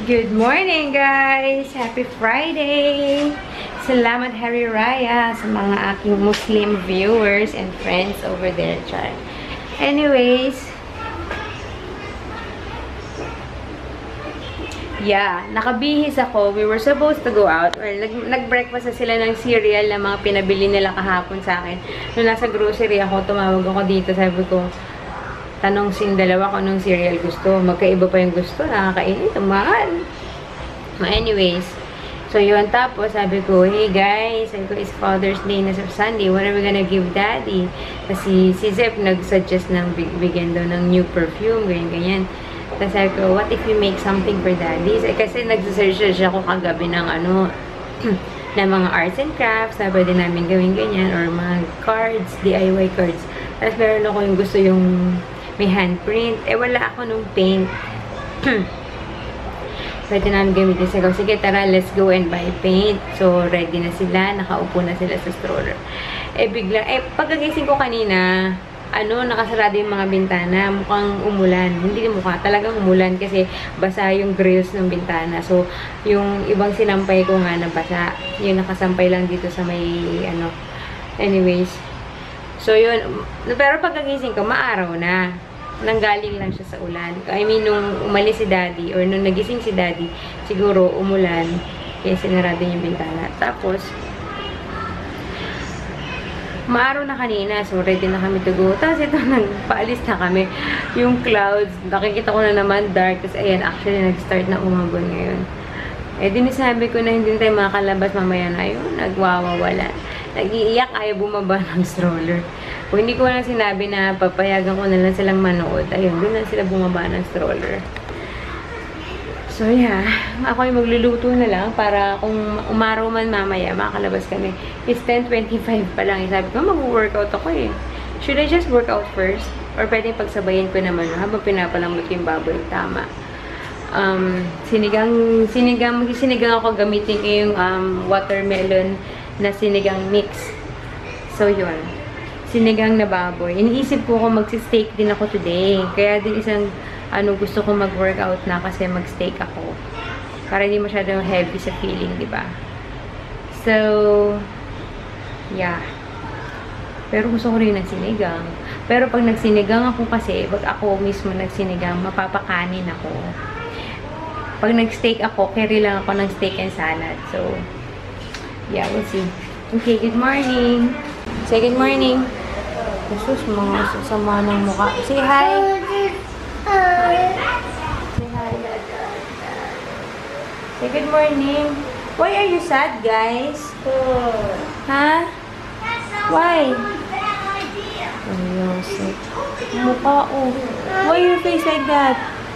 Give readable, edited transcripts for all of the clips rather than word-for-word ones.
Good morning, guys! Happy Friday! Salamat Hari Raya sa mga aking Muslim viewers and friends over there, Char. Anyways, yeah, nakabihis ako. We were supposed to go out. Well, nag-breakfast na sila ng cereal na mga pinabili nila kahapon sa akin. Nung nasa grocery ako, tumawag ako dito. Sabi ko, tanong sin dalawa kung anong cereal gusto. Magkaiba pa yung gusto. Nakakainit. Mahal. Anyways. So, yun. Tapos, sabi ko, hey guys, sabi ko, it's Father's Day na sa Sunday. What are we gonna give Daddy? Kasi si Zep nag-suggest ng bigyan daw ng new perfume. Ganyan. Tapos sabi ko, what if you make something for Daddy? Kasi nag-search siya ako kagabi ng ng mga arts and crafts. Sabi din namin gawin ganyan. Or mga cards, DIY cards. Tapos meron ako yung gusto yung may handprint. Wala ako nung paint. Pwede namin gamitin. Sige, tara, let's go and buy paint. So, ready na sila. Nakaupo na sila sa stroller. Biglang, pagkagising ko kanina, nakasarado yung mga bintana. Mukhang umulan. Hindi mukha, talagang umulan kasi basa yung grills ng bintana. So, yung ibang sinampay ko nga nabasa. Yung nakasampay lang dito sa may, anyways. So, yun. Pero pagkagising ko, maaraw na. Nanggaling lang siya sa ulan. I mean, nung umalis si Daddy, or nung nagising si Daddy, siguro umulan. Kaya sinarado yung bintana. Tapos, maaraw na kanina. So, ready na kami to go. Tapos, ito, nagpaalis na kami. Yung clouds, nakikita ko na naman dark. Tapos, ayan, actually, nag-start na umabon ngayon. Din sabi ko na hindi tayo makakalabas mamaya na yun. Nagwawawala. Nag-iiyak, ayaw bumaba ng stroller. Kung hindi ko lang sinabi na papayagan ko na lang silang manood, ayun, doon na sila bumaba ng stroller. So, yeah. Ako yung magluluto na lang para kung umaraw man mamaya, makakalabas kami. It's 10:25 pa lang. Sabi ko, mag-workout ako eh. Should I just work out first? Or pwedeng pagsabayin ko naman habang pinapalambot yung baboy? Tama. Sinigang ako gamitin ko yung watermelon na sinigang mix. So, yun. Sinigang na baboy. Iniisip ko kung magsi-steak din ako today. Kaya din isang gusto ko mag-workout na kasi mag-steak ako. Para hindi masyadong heavy sa feeling, di ba? So, yeah. Pero gusto ko rin ng sinigang. Pero pag nagsinigang ako kasi, pag ako mismo nagsinigang, mapapakanin ako. Pag nag-steak ako, carry lang ako ng steak and salad. So, yeah, we'll see. Okay, good morning. Say good morning. Jesus, mga sasama ng mukha. Say hi. Say hi. Say good morning. Why are you sad, guys? Huh? Why? Oh, sick. Mukha, oh. Why your face like that?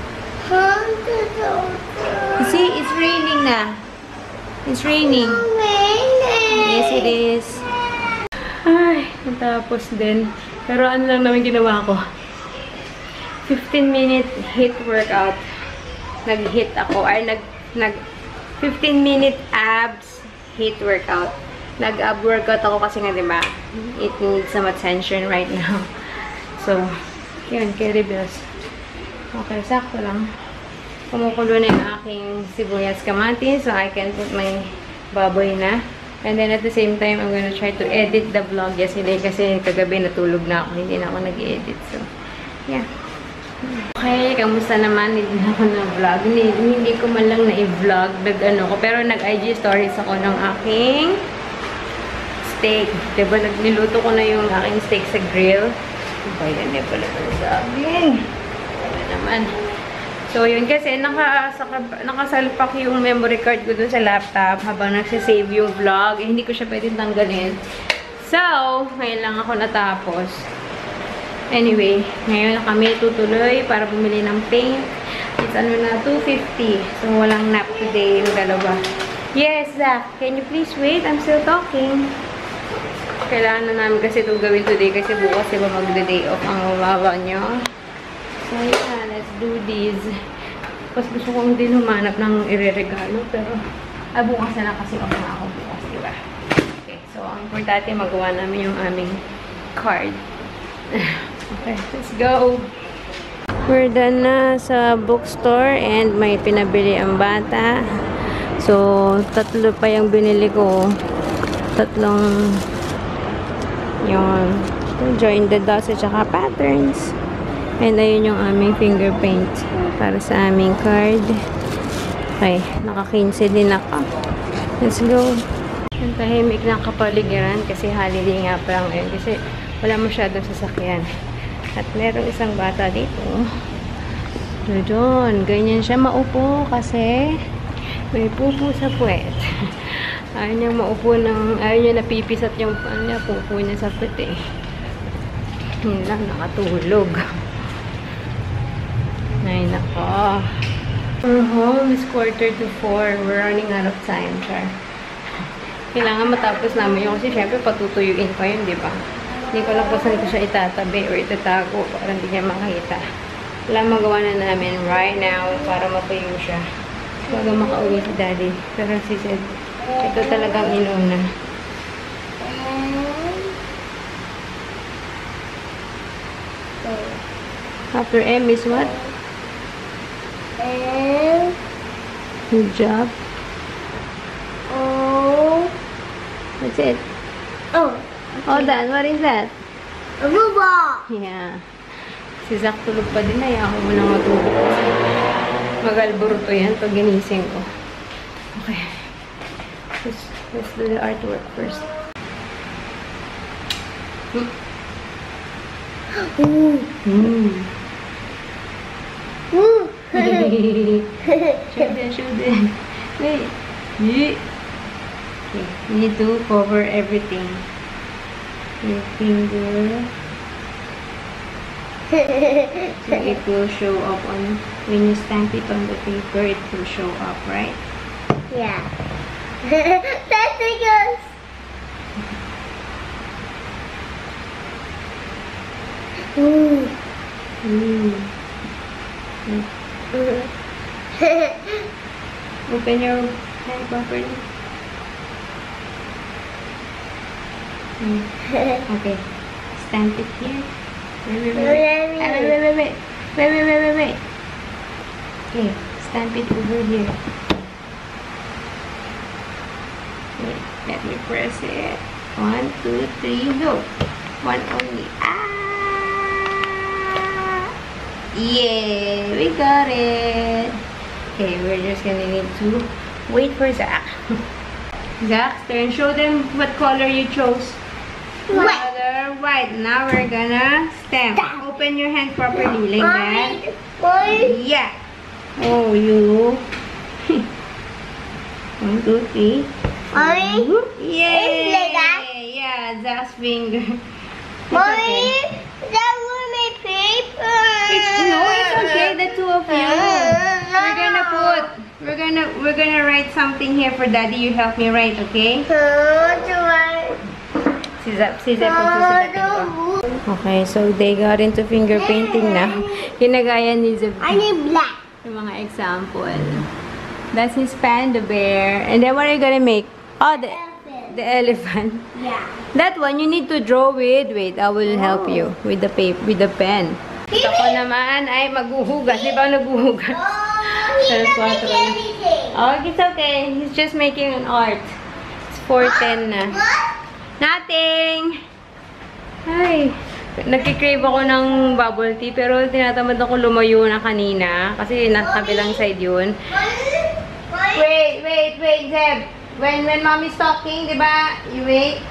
See, it's raining na. It's raining. Yes, it is. Ay, natapos din. Pero ano lang naman ginawa ko? 15-minute HIIT workout. Nag-HIIT ako. Ay, 15-minute abs HIIT workout. Nag-ab workout ako kasi nga, diba? It needs some attention right now. So, yun, carry bills. Okay, sakto lang. Kumukulo na yung aking sibuyas kamatis, so I can put my baboy na. And then at the same time, I'm gonna try to edit the vlog yesterday kasi kagabi natulog na ako. Hindi na ako nag-edit. So, yeah. Okay, kamusta naman? Hindi na ako na-vlog. Hindi ko man lang na-vlog. Pero nag-IG stories ako ng aking steak. Diba, niluto ko na yung aking steak sa grill. Bayan na pala ito sa akin. Ano naman. So, yun kasi nakasalpak yung memory card ko dun sa laptop habang nagsisave yung vlog. Hindi ko siya pwedeng tanggalin. So, ngayon lang ako natapos. Anyway, ngayon na kami tutuloy para bumili ng paint. It's na, 250. So, walang nap today yung dalawa. Yes, Zach. Can you please wait? I'm still talking. Kailangan na namin kasi itong gawin today kasi bukas diba mag-day off ang mababaw nyo. So, yeah, let's do this. Tapos gusto kong din humanap ng ireregalo, pero bukas na lang kasi off na ako bukas, diba? Okay, so ang importante magawa namin yung aming card. Okay, let's go! We're done na sa bookstore and may pinabili ang bata. So, tatlo pa yung binili ko. Tatlong yung join the dots at saka patterns. And ayun yung aming fingerprint para sa aming card. Okay, naka-15 din ako. Let's go. Ang tahimik na kapaligiran kasi holiday nga pa lang ngayon kasi wala masyadong sasakyan. At merong isang bata dito. Doon, ganyan siya maupo kasi may pupo sa puwet. Ayaw niya maupo ayaw niya napipisat yung pupo niya sa puwet eh. Yun lang, nakatulog. Ay, nako. We're home. It's 3:45. We're running out of time, Char. Kailangan matapos namin yung kasi syempre patutuyuin pa yun, di ba? Hindi ko lang po saan ko siya itatabi or itatago para hindi niya makita. Wala magawa na namin right now para matuyo siya. Bago makauwi si Daddy. Pero si said, ito talagang inuna. After M is what? Good job. What's it? Oh. Oh, that. What is that? A robot. Yeah. Si Zach tulog pa din. Ayaw ko munang matulog. Magalburuto yan pag ginising ko. Okay. Let's do the artwork first. Ooh. Ooh. Show them. Wait. Okay. You need to cover everything. Your finger. So it will show up when you stamp it on the paper, it will show up, right? Yeah. That's because. Ooh. Open your hand properly. Okay. Stamp it here. Wait. Okay. Stamp it over here. Wait. Let me press it. 1, 2, 3, go. One only. Yeah, we got it. Okay, we're just gonna need to wait for Zach. Zach's turn. Show them what color you chose. Color white. Now we're gonna stamp. Open your hand properly, like that. Yeah. Oh, you. 1, 2, 3. Yay! Like that? Yeah, Zach's finger. Mommy, that was my paper. No, it's okay. The two of you. We're gonna write something here for Daddy. You help me write, okay? Okay, so they got into finger painting na. Kinagaya ni Zeb. I need black. Yung mga example. That's his panda bear. And then what are you gonna make? Oh, the elephant. Yeah. That one you need to draw with. Wait, I will help you with the paper, with the pen. Ako naman ay maghuhugas. Di ba naghuhugas? He's not making anything. Oh, it's okay. He's just making an art. It's 4:10 na. Nothing! Hi! Nagkikrave ako ng bubble tea pero tinatamad ako lumayo na kanina kasi nasa kabilang side yun. Wait, Zeb. When mommy's talking, di ba? You wait.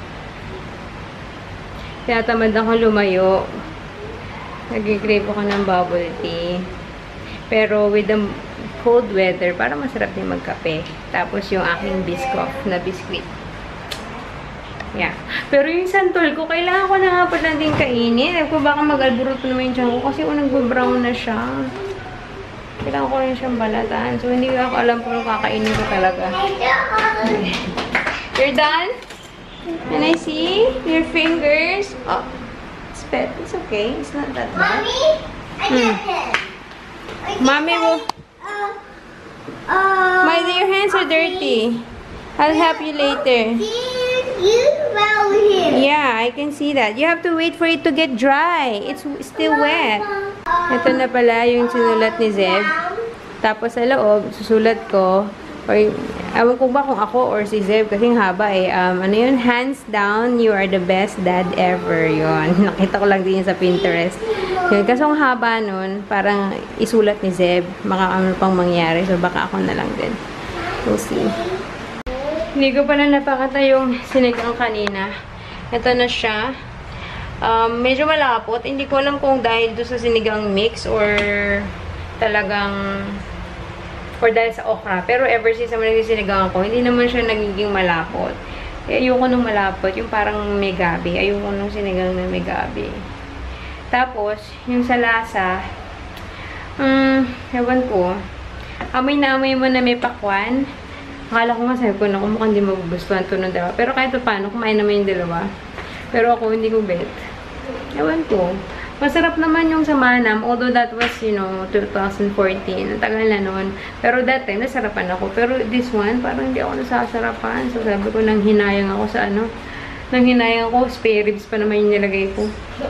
Tinatamad ako lumayo. Nagkikrave ako ng bubble tea. Pero with the cold weather, para masarap din magkape. Tapos yung aking Biscoff na biscuit. Yeah. Pero yung santol ko, kailangan ko na nga pala din kainin. Alam ko baka mag-alburuto naman yung tiyan ko kasi nag-brown na siya. Kailangan ko rin siyang balatan. So, hindi ako alam kung kakainin ko talaga. Okay. You're done? Can I see your fingers? Oh, it's okay. It's not that bad. Mommy, I get it. Mommy will... your hands are dirty. I'll help you later. Yeah, I can see that. You have to wait for it to get dry. It's still wet. Ito na pala yung sinulat ni Zeb. Tapos sa loob, susulat ko, or ewan ko ba kung ako or si Zeb, kasing haba eh. Ano yun? Hands down, you are the best dad ever. Yun. Nakita ko lang din yun sa Pinterest. Yun. Kasi ang haba nun, parang isulat ni Zeb. Baka ano pang mangyari. So, baka ako na lang din. We'll see. Hindi ko pala napakita yung sinigang kanina. Ito na siya. Medyo malapot. Hindi ko alam kung dahil doon sa sinigang mix or talagang or dahil sa okra. Pero ever since naman nagsisinigang ako, hindi naman siya nagiging malapot. Ayoko nung malapot. Yung parang may gabi. Ayoko nung sinigang na may gabi. Tapos, yung sa lasa, ewan ko. Amoy na amoy mo na may pakwan. Akala ko nga sabi ko na mukhang hindi magugustuhan ito ng dalawa. Pero kahit paano, kumain naman yung dalawa. Pero ako, hindi ko bet. Ewan ko. Masarap naman yung sa Manam. Although that was, 2014. Tagal na noon. Pero that time, nasarapan ako. Pero this one, parang hindi ako nasasarapan. So, sabi ko, nang hinayang ako sa nang hinayang ako, spare ribs pa naman yung nilagay ko.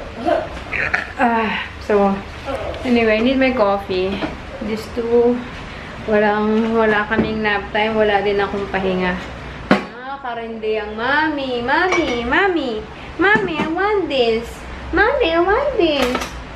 So, anyway, I need my coffee. These two, wala kaming nap time. Wala din akong pahinga. Karindi ang mami. Mami, I want this. Mami, I want this.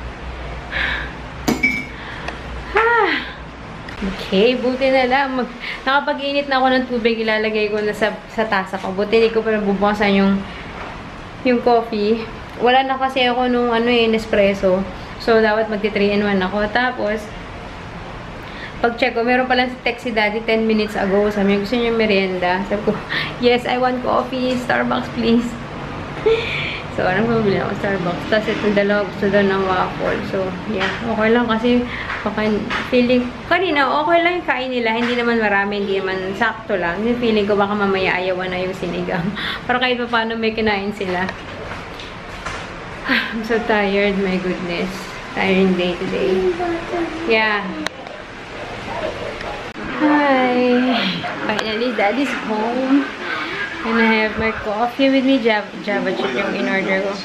Okay, buti na lang. Nakapag-init na ako ng tubig, ilalagay ko na sa tasa ko. Buti hindi ko pa nabubukasan yung coffee. Wala na kasi ako nung Nespresso. So, dapat magti-3-in-1 ako. Tapos, pag-check ko, meron pala si text si Daddy 10 minutes ago. Sabi niya, gusto niyo yung merienda? Sabi ko, yes, I want coffee. Starbucks, please. So, anong pabili ako? Starbucks. Tapos, itong dalawa gusto daw ng waffle. So, yeah. Okay lang kasi, feeling, kanina, okay lang yung kain nila. Hindi naman marami, hindi naman sakto lang. Yung feeling ko, baka mamaya ayawan na yung sinigang. Para kahit pa paano may kinain sila. I'm so tired, my goodness. Tiring day today. Yeah. Hi! Finally, Daddy's home. And I have my coffee with me. Java chip yung in-order ko.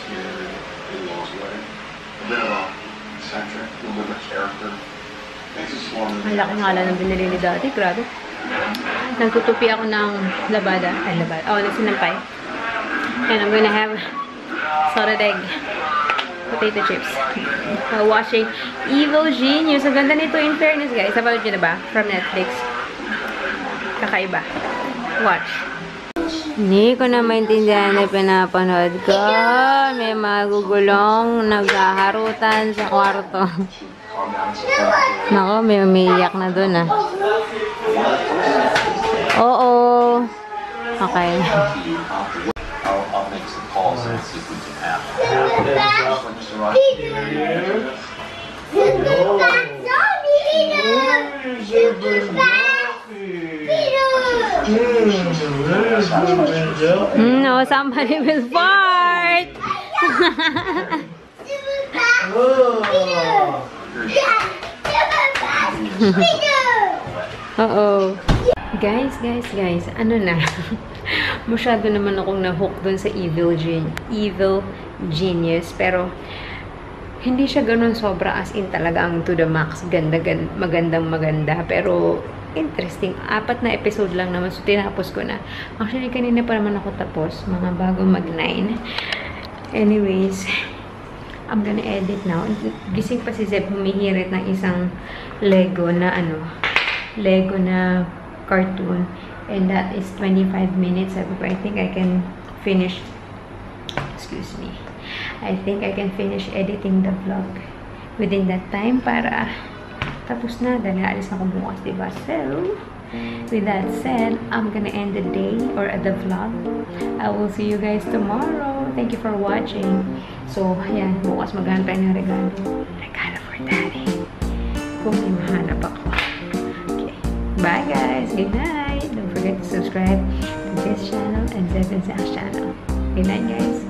Ang laki ng ala ng binili ni Daddy. Grabe. Nagtutupi ako ng labada. Ng sinampay. And I'm gonna have salted egg. Potato chips. Watching Evil Genius. Ang ganda nito, in fairness, guys. Napanood nyo na ba? From Netflix. Kakaiba. Watch. Hindi ko na maintindihan na pinapanood ko. May magugulong naghaharutan sa kwarto. Nako, may umiiyak na dun Oo. Okay. I'll make some calls and see if we can have No, somebody will fart. Uh-oh. Guys, ano na? Masyado naman akong na-hook dun sa Evil Genius. Pero, hindi siya ganun sobra as in talaga ang to the max. Maganda. Pero, interesting. 4 na episode lang naman. So, tinapos ko na. Actually, kanina pa naman ako tapos. Mga bagong mag-9. Anyways, I'm gonna edit now. Gising pa si Zeb, humihirit ng isang Lego na cartoon. And that is 25 minutes. Sabi ko, I think I can finish editing the vlog within that time para tapos na. Dahil alis na ko bukas, diba? So, with that said, I'm gonna end the day or the vlog. I will see you guys tomorrow. Thank you for watching. So, ayan, bukas maghantay ng regalo for Daddy. Kung may mahanap ako. Okay. Bye guys. Good night. Don't forget to subscribe to this channel and Zeb and Zach's channel. Good night guys.